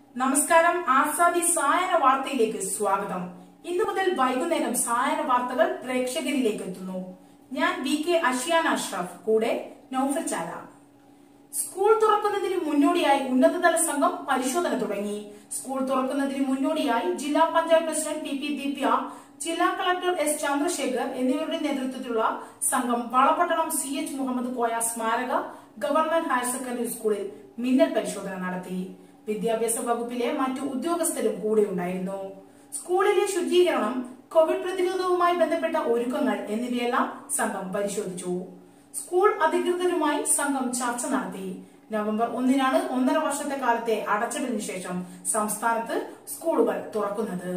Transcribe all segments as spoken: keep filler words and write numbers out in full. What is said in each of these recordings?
നമസ്കാരം. ആസാദി സായന വാർത്തയിലേക്ക് സ്വാഗതം. ഇന്നു മുതൽ വൈകുന്നേരം സായന വാർത്തകൾ പ്രേക്ഷകരിലേക്ക് എത്തുന്നു. ഞാൻ വി കെ അഷിയാൻ അഷ്റഫ്, കൂടെ നൌഫൽ ചാല. സ്കൂൾ തുറക്കുന്നതിന് മുന്നോടിയായി ഉന്നതതല സംഘം പരിശോധന തുടങ്ങി. സ്കൂൾ തുറക്കുന്നതിന് മുന്നോടിയായി ജില്ലാ panchayat president P P Divya, ജില്ലാ കളക്ടർ എസ് ചന്ദ്രശേഖർ എന്നിവരുടെ നേതൃത്വത്തിലുള്ള സംഘം വളപട്ടണം സി എച്ച് മുഹമ്മദ് കോയ സ്മാരക ഗവൺമെന്റ് ഹയർ സെക്കൻഡറി സ്കൂളിൽ മിന്നൽ പരിശോധന നടത്തി. വിദ്യാഭ്യാസ വകുപ്പിലെ മറ്റു ഉദ്യോഗസ്ഥരും കൂടെ ഉണ്ടായിരുന്നു. സ്കൂളിലെ ശുചീകരണം, കോവിഡ് പ്രതിരോധവുമായി ബന്ധപ്പെട്ട ഒരുക്കങ്ങൾ എന്നിവയെല്ലാം സംഘം പരിശോധിച്ചു. സ്കൂൾ അധികൃതരുമായി സംഘം ചർച്ച നടത്തി. നവംബർ ഒന്നിനാണ് ഒന്നര വർഷത്തെ കാലത്തെ അടച്ചിടലിന് ശേഷം സംസ്ഥാനത്ത് സ്കൂളുകൾ തുറക്കുന്നത്.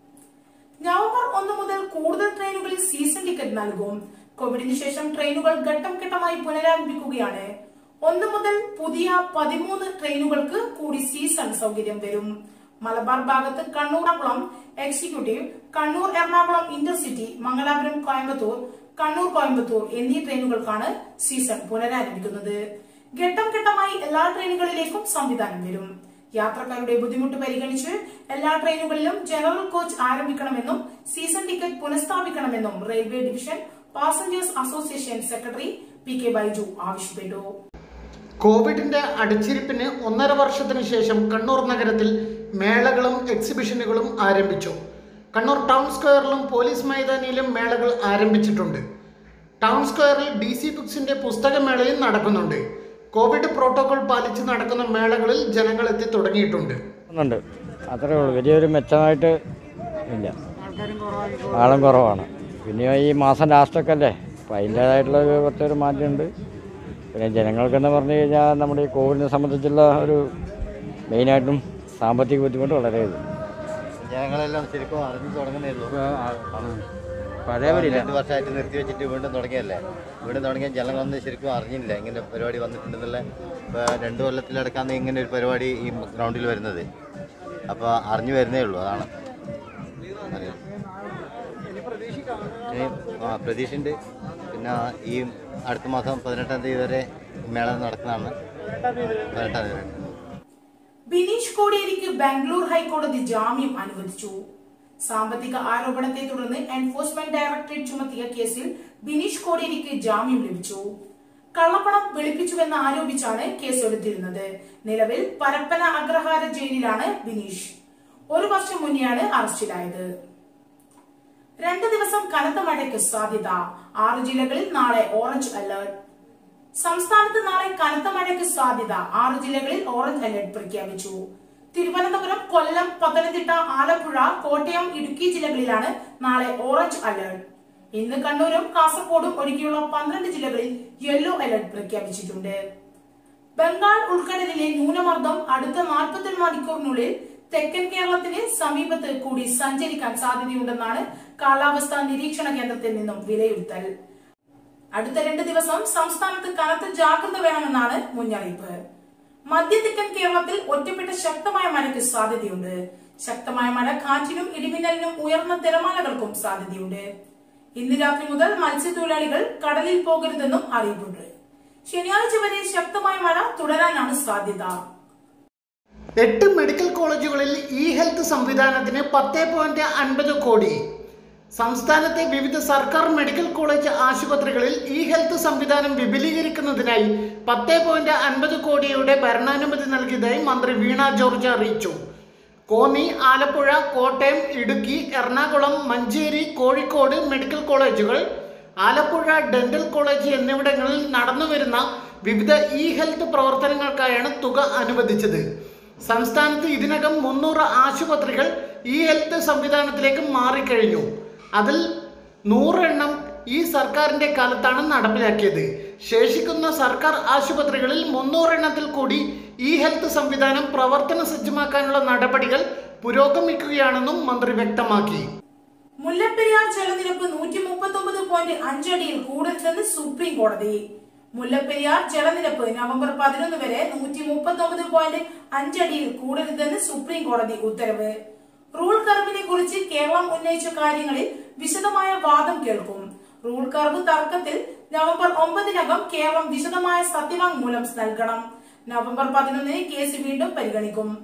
നവംബർ ഒന്ന് മുതൽ കൂടുതൽ ട്രെയിനുകളിൽ സീസൺ ടിക്കറ്റ് നൽകും. കോവിഡിന് ശേഷം ട്രെയിനുകൾ ഘട്ടം ഘട്ടമായി പുനരാരംഭിക്കുകയാണ്. ഒന്ന് മുതൽ പുതിയ പതിമൂന്ന് ട്രെയിനുകൾക്ക് കൂടി സീസൺ സൗകര്യം വരും. മലബാർ ഭാഗത്ത് കണ്ണൂർ എറണാകുളം എക്സിക്യൂട്ടീവ്, കണ്ണൂർ എറണാകുളം ഇന്റർസിറ്റി, മംഗലാപുരം കോയമ്പത്തൂർ, കണ്ണൂർ കോയമ്പത്തൂർ എന്നീ ട്രെയിനുകൾക്കാണ് സീസൺ പുനരാരംഭിക്കുന്നത്. ഘട്ടം ഘട്ടമായി എല്ലാ ട്രെയിനുകളിലേക്കും സംവിധാനം വരും. യാത്രക്കാരുടെ ബുദ്ധിമുട്ട് പരിഗണിച്ച് എല്ലാ ട്രെയിനുകളിലും ജനറൽ കോച്ച് ആരംഭിക്കണമെന്നും സീസൺ ടിക്കറ്റ് പുനഃസ്ഥാപിക്കണമെന്നും railway division passengers association secretary P K Baiju ആവശ്യപ്പെട്ടു. കോവിഡിന്റെ അടിച്ചിരിപ്പിന് ഒന്നര വർഷത്തിനു ശേഷം കണ്ണൂർ നഗരത്തിൽ മേളകളും എക്സിബിഷനുകളും ആരംഭിച്ചു. കണ്ണൂർ ടൗൺ സ്ക്വയറിലും പോലീസ് മൈതാനിയിലും മേളകൾ ആരംഭിച്ചിട്ടുണ്ട്. ടൗൺ സ്ക്വയറിൽ ഡി സി ബുക്സിന്റെ പുസ്തകമേളയും നടക്കുന്നുണ്ട്. കോവിഡ് പ്രോട്ടോകോൾ പാലിച്ച് നടക്കുന്ന മേളകളിൽ ജനങ്ങൾ എത്തി തുടങ്ങിയിട്ടുണ്ട്. അത്രേ ഉള്ളൂ, വലിയൊരു മെച്ചമായിട്ട് ഇല്ല, ആളും കുറവാണ്. പിന്നെ ഈ മാസം ലാസ്റ്റൊക്കെ അല്ലേ, അപ്പം അതിൻ്റേതായിട്ടുള്ള ഒരു കുറച്ചൊരു മാറ്റമുണ്ട്. പിന്നെ ജനങ്ങൾക്കെന്ന് പറഞ്ഞു കഴിഞ്ഞാൽ നമ്മുടെ ഈ കോവിഡിനെ സംബന്ധിച്ചുള്ള ഒരു മെയിനായിട്ടും സാമ്പത്തിക ബുദ്ധിമുട്ട് വളരെ ഇത് ജനങ്ങളെല്ലാം ശരിക്കും അറിഞ്ഞു തുടങ്ങുന്നേയുള്ളൂ. പഴയ രണ്ട് വർഷമായിട്ട് നിർത്തി വെച്ചിട്ട് വീണ്ടും തുടങ്ങിയല്ലേ. വീണ്ടും തുടങ്ങിയ ജനങ്ങളൊന്നും ശരിക്കും അറിഞ്ഞില്ല ഇങ്ങനെ പരിപാടി വന്നിട്ടുണ്ടെന്നുള്ള. ഇപ്പോൾ രണ്ട് കൊല്ലത്തിലടക്കാന്ന് ഇങ്ങനെ ഒരു പരിപാടി ഈ ഗ്രൗണ്ടിൽ വരുന്നത്. അപ്പോൾ അറിഞ്ഞു വരുന്നേ ഉള്ളൂ, അതാണ് ആ പ്രതീക്ഷയുണ്ട്. പിന്നെ ഈ അടുത്ത മാസം പതിനെട്ടാം തീയതി വരെ മേള നടക്കുന്നതാണ്. പതിനെട്ടാം തീയതി വരെ ബിനീഷ് കോടിയേരിക്ക് ബാംഗ്ലൂർ ഹൈക്കോടതി ജാമ്യം അനുവദിച്ചു. സാമ്പത്തിക ആരോപണത്തെ തുടർന്ന് എൻഫോഴ്സ്മെന്റ് ഡയറക്ടറേറ്റ് ചുമത്തിയ കേസിൽ ബിനീഷ് കോടിയേരിക്ക് ജാമ്യം ലഭിച്ചു. കള്ളപ്പണം വെളുപ്പിച്ചുവെന്ന് ആരോപിച്ചാണ് കേസെടുത്തിരുന്നത്. നിലവിൽ പരപ്പന അഗ്രഹാര ജയിലിലാണ് ബിനീഷ്. ഒരു വർഷം മുന്നെയാണ് അറസ്റ്റിലായത്. രണ്ട് ദിവസം കനത്ത മഴയ്ക്ക് സാധ്യത. ആറ് ജില്ലകളിൽ നാളെ ഓറഞ്ച് അലർട്ട്. സംസ്ഥാനത്ത് നാളെ കനത്ത മഴയ്ക്ക് സാധ്യത. ആറ് ജില്ലകളിൽ ഓറഞ്ച് അലർട്ട് പ്രഖ്യാപിച്ചു. തിരുവനന്തപുരം, കൊല്ലം, പത്തനംതിട്ട, ആലപ്പുഴ, കോട്ടയം, ഇടുക്കി ജില്ലകളിലാണ് നാളെ ഓറഞ്ച് അലർട്ട്. ഇന്ന് കണ്ണൂരും കാസർഗോഡും ഒഴികെയുള്ള പന്ത്രണ്ട് ജില്ലകളിൽ യെല്ലോ അലർട്ട് പ്രഖ്യാപിച്ചിട്ടുണ്ട്. ബംഗാൾ ഉൾക്കടലിലെ ന്യൂനമർദ്ദം അടുത്ത നാൽപ്പത്തി മണിക്കൂറിനുള്ളിൽ തെക്കൻ കേരളത്തിന് സമീപത്ത് കൂടി സഞ്ചരിക്കാൻ സാധ്യതയുണ്ടെന്നാണ് കാലാവസ്ഥാ നിരീക്ഷണ കേന്ദ്രത്തിൽ നിന്നും വിലയിരുത്തൽ. അടുത്ത രണ്ട് ദിവസം സംസ്ഥാനത്ത് കനത്ത ജാഗ്രത വേണമെന്നാണ് മുന്നറിയിപ്പ്. മധ്യ തെക്കൻ കേരളത്തിൽ ഒറ്റപ്പെട്ട ശക്തമായ മഴയ്ക്ക് സാധ്യതയുണ്ട്. ശക്തമായ മഴ, കാറ്റിനും ഇടിമിന്നലിനും ഉയർന്ന തിരമാലകൾക്കും സാധ്യതയുണ്ട്. ഇന്ന് രാത്രി മുതൽ മത്സ്യത്തൊഴിലാളികൾ കടലിൽ പോകരുതെന്നും അറിയിപ്പുണ്ട്. ശനിയാഴ്ച വരെ ശക്തമായ മഴ തുടരാനാണ് സാധ്യത. എട്ട് മെഡിക്കൽ കോളേജുകളിൽ ഇ ഹെൽത്ത് സംവിധാനത്തിന് പത്ത് പോയിന്റ് അൻപത് കോടി. സംസ്ഥാനത്തെ വിവിധ സർക്കാർ മെഡിക്കൽ കോളേജ് ആശുപത്രികളിൽ ഇ ഹെൽത്ത് സംവിധാനം വിപുലീകരിക്കുന്നതിനായി പത്ത് പോയിന്റ് അൻപത് കോടിയുടെ ഭരണാനുമതി നൽകിയതായി മന്ത്രി വീണ ജോർജ് അറിയിച്ചു. കോന്നി, ആലപ്പുഴ, കോട്ടയം, ഇടുക്കി, എറണാകുളം, മഞ്ചേരി, കോഴിക്കോട് മെഡിക്കൽ കോളേജുകൾ, ആലപ്പുഴ ഡെന്റൽ കോളേജ് എന്നിവിടങ്ങളിൽ നടന്നുവരുന്ന വിവിധ ഇ ഹെൽത്ത് പ്രവർത്തനങ്ങൾക്കായാണ് തുക അനുവദിച്ചത്. സംസ്ഥാനത്ത് ഇതിനകം മുന്നൂറ് ആശുപത്രികൾ ഇ ഹെൽത്ത് സംവിധാനത്തിലേക്ക് മാറിക്കഴിഞ്ഞു. അതിൽ നൂറെണ്ണം ഈ സർക്കാരിന്റെ കാലത്താണ് നടപ്പിലാക്കിയത്. ശേഷിക്കുന്ന സർക്കാർ ആശുപത്രികളിൽ മുന്നൂറെണ്ണത്തിൽ കൂടി ഇ ഹെൽത്ത് സംവിധാനം പ്രവർത്തന സജ്ജമാക്കാനുള്ള നടപടികൾ പുരോഗമിക്കുകയാണെന്നും മന്ത്രി വ്യക്തമാക്കി. മുല്ലപ്പെരിയാർ ജലനിരപ്പ് നൂറ്റി മുപ്പത്തി ഒമ്പത് പോയിന്റ് അഞ്ചടിയിൽ കൂടരുതെന്ന് സുപ്രീം കോടതി. മുല്ലപ്പെരിയാർ ജലനിരപ്പ് നവംബർ പതിനൊന്ന് വരെ നൂറ്റി മുപ്പത്തി ഒമ്പത് പോയിന്റ് അഞ്ചടിയിൽ കൂടരുതെന്ന് സുപ്രീം കോടതി ഉത്തരവ്. റൂൾ കർവിനെ കുറിച്ച് കേരളം ഉന്നയിച്ച കാര്യങ്ങളിൽ വിശദമായ വാദം കേൾക്കും. റൂൾ കർവ് തർക്കത്തിൽ നവംബർ ഒമ്പതിനകം കേരളം വിശദമായ സത്യവാങ്മൂലം നൽകണം. നവംബർ പതിനൊന്നിന് കേസ് വീണ്ടും പരിഗണിക്കും.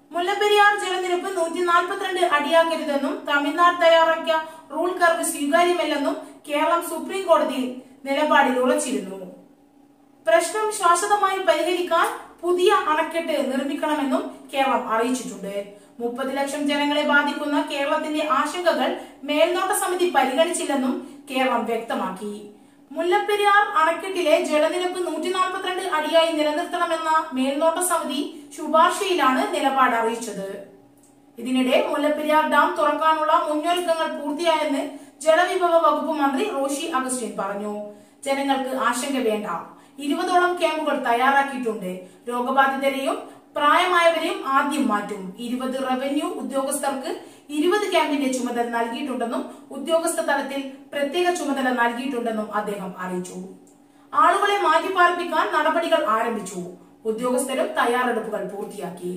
മുല്ലപ്പെരിയാർ ജലനിരപ്പ് നൂറ്റി നാൽപ്പത്തിരണ്ട് അടിയാക്കരുതെന്നും തമിഴ്നാട് തയ്യാറാക്കിയ റൂൾ കർവ് സ്വീകാര്യമല്ലെന്നും കേരളം സുപ്രീം കോടതിയിൽ നിലപാടിൽ ഉറച്ചിരുന്നു. പ്രശ്നം ശാശ്വതമായി പരിഹരിക്കാൻ പുതിയ അണക്കെട്ട് നിർമ്മിക്കണമെന്നും കേരളം അറിയിച്ചിട്ടുണ്ട്. മുപ്പത് ലക്ഷം ജനങ്ങളെ ബാധിക്കുന്ന കേരളത്തിന്റെ ആശങ്കകൾ മേൽനോട്ട സമിതി പരിഗണിച്ചില്ലെന്നും കേരളം വ്യക്തമാക്കി. മുല്ലപ്പെരിയാർ അണക്കെട്ടിലെ ജലനിരപ്പ് നൂറ്റി നാൽപ്പത്തിരണ്ട് അടിയായി നിലനിർത്തണമെന്ന മേൽനോട്ട സമിതി ശുപാർശയിലാണ് നിലപാട് അറിയിച്ചത്. ഇതിനിടെ മുല്ലപ്പെരിയാർ ഡാം തുറക്കാനുള്ള മുന്നൊരുക്കങ്ങൾ പൂർത്തിയായെന്ന് ജലവിഭവ വകുപ്പ് മന്ത്രി റോഷി അഗസ്റ്റിൻ പറഞ്ഞു. ജനങ്ങൾക്ക് ആശങ്ക വേണ്ട, ഇരുപതോളം ക്യാമ്പുകൾ തയ്യാറാക്കിയിട്ടുണ്ട്. രോഗബാധിതരെയും പ്രായമായവരെയും ആദ്യം മാറ്റും. ഇരുപത് റവന്യൂ ഉദ്യോഗസ്ഥർക്ക് ഇരുപത് ക്യാമ്പിന്റെ ചുമതല നൽകിയിട്ടുണ്ടെന്നും ഉദ്യോഗസ്ഥ തലത്തിൽ പ്രത്യേക ചുമതല നൽകിയിട്ടുണ്ടെന്നും അദ്ദേഹം അറിയിച്ചു. ആളുകളെ മാറ്റിപ്പാർപ്പിക്കാൻ നടപടികൾ ആരംഭിച്ചു. ഉദ്യോഗസ്ഥരും തയ്യാറെടുപ്പുകൾ പൂർത്തിയാക്കി.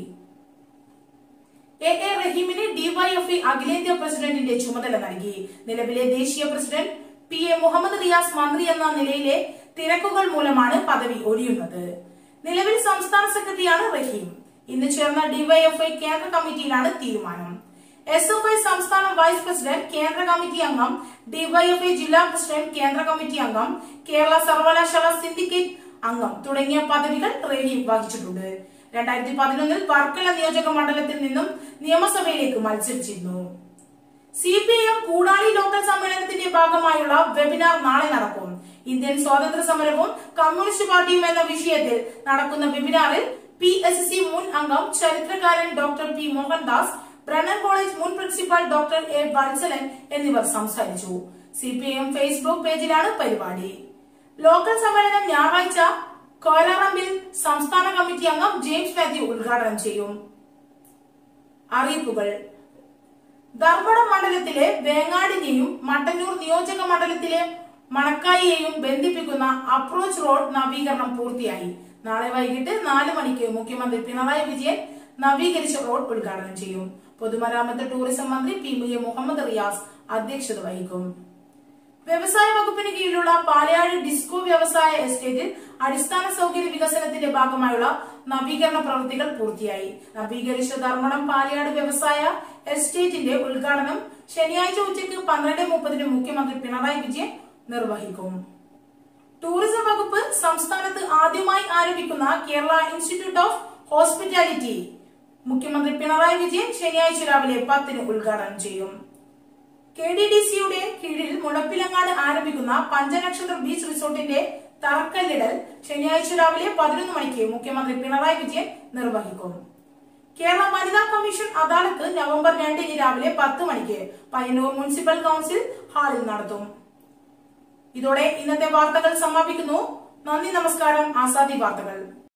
എ എ റഹീമിന് ഡിവൈഎഫ്ഐ അഖിലേന്ത്യാ പ്രസിഡന്റിന്റെ ചുമതല നൽകി. നിലവിലെ ദേശീയ president P A Muhammad Riyas മന്ത്രി എന്ന നിലയിലെ തിരക്കുകൾ മൂലമാണ് പദവി ഒഴിയുന്നത്. നിലവിൽ സംസ്ഥാന സെക്രട്ടറിയാണ് റഹീം. ഇന്ന് ചേർന്ന ഡിവൈഎഫ്ഐ കേന്ദ്ര കമ്മിറ്റിയിലാണ് തീരുമാനം. എസ് എഫ് ഐ സംസ്ഥാന വൈസ് പ്രസിഡന്റ്, കേന്ദ്ര കമ്മിറ്റി അംഗം, ഡിവൈഎഫ്ഐ ജില്ലാ പ്രസിഡന്റ്, കേന്ദ്ര കമ്മിറ്റി അംഗം, കേരള സർവകലാശാല സിൻഡിക്കേറ്റ് അംഗം തുടങ്ങിയ പദവികൾ റഹീം വഹിച്ചിട്ടുണ്ട്. രണ്ടായിരത്തി പതിനൊന്നിൽ വർക്കല നിയോജക മണ്ഡലത്തിൽ നിന്നും നിയമസഭയിലേക്ക് മത്സരിച്ചിരുന്നു. C P I M Koodali local സമ്മേളനത്തിന്റെ ഭാഗമായുള്ള വെബിനാർ നാളെ നടക്കും. ഇന്ത്യൻ സ്വാതന്ത്ര്യ സമരവും കമ്മ്യൂണിസ്റ്റ് പാർട്ടിയും എന്ന വിഷയത്തിൽ നടക്കുന്ന വെബിനാറിൽ പി എസ് സി മുൻ അംഗം ചരിത്രകാരൻ doctor P Mohandas, Brennan college മുൻ പ്രിൻസിപ്പൽ ഡോക്ടർ എ വത്സലൻ എന്നിവർ സംസാരിച്ചു. C P I M Facebook പേജിലാണ് പരിപാടി. ലോക്കൽ സമ്മേളനം ഞായറാഴ്ച കോലാറമ്പിൽ സംസ്ഥാന കമ്മിറ്റി അംഗം ജെയിംസ് മാത്യു ഉദ്ഘാടനം ചെയ്യും. അറിയിപ്പുകൾ. ധർമ്മടം മണ്ഡലത്തിലെ വേങ്ങാടിനെയും മട്ടന്നൂർ നിയോജക മണ്ഡലത്തിലെ മണക്കായിയെയും ബന്ധിപ്പിക്കുന്ന അപ്രോച്ച് റോഡ് നവീകരണം പൂർത്തിയായി. നാളെ വൈകിട്ട് നാല് മണിക്ക് മുഖ്യമന്ത്രി പിണറായി വിജയൻ നവീകരിച്ച റോഡ് ഉദ്ഘാടനം ചെയ്യും. പൊതുമരാമത്ത് ടൂറിസം മന്ത്രി പി എ മുഹമ്മദ് റിയാസ് അധ്യക്ഷത വഹിക്കും. വ്യവസായ വകുപ്പിന് കീഴിലുള്ള പാലയാട് ഡിസ്കോ വ്യവസായ എസ്റ്റേറ്റിൽ അടിസ്ഥാന സൗകര്യ വികസനത്തിന്റെ ഭാഗമായുള്ള നവീകരണ പ്രവൃത്തികൾ പൂർത്തിയായി. നവീകരിച്ച ധർമ്മടം പാലയാട് വ്യവസായ എസ്റ്റേറ്റിന്റെ ഉദ്ഘാടനം ശനിയാഴ്ച ഉച്ചയ്ക്ക് പന്ത്രണ്ട് മുപ്പതിന് മുഖ്യമന്ത്രി പിണറായി വിജയൻ നിർവഹിക്കും. ടൂറിസം വകുപ്പ് സംസ്ഥാനത്ത് ആദ്യമായി ആരംഭിക്കുന്ന കേരള ഇൻസ്റ്റിറ്റ്യൂട്ട് ഓഫ് ഹോസ്പിറ്റാലിറ്റി മുഖ്യമന്ത്രി പിണറായി വിജയൻ ശനിയാഴ്ച രാവിലെ പത്തിന് ഉദ്ഘാടനം ചെയ്യും. കെ ഡി ഡി സിയുടെ കീഴിൽ മുഴപ്പിലങ്ങാട് ആരംഭിക്കുന്ന പഞ്ചനക്ഷത്ര ബീച്ച് റിസോർട്ടിന്റെ തറക്കല്ലിടൽ ശനിയാഴ്ച രാവിലെ പതിനൊന്ന് മണിക്ക് മുഖ്യമന്ത്രി പിണറായി വിജയൻ നിർവഹിക്കും. കേരള വനിതാ കമ്മീഷൻ അദാലത്ത് നവംബർ രണ്ടിന് രാവിലെ പത്ത് മണിക്ക് പയ്യന്നൂർ മുനിസിപ്പൽ കൌൺസിൽ ഹാളിൽ നടത്തും. ഇതോടെ ഇന്നത്തെ വാർത്തകൾ സമാപിക്കുന്നു. നന്ദി, നമസ്കാരം. ആസാദി വാർത്തകൾ.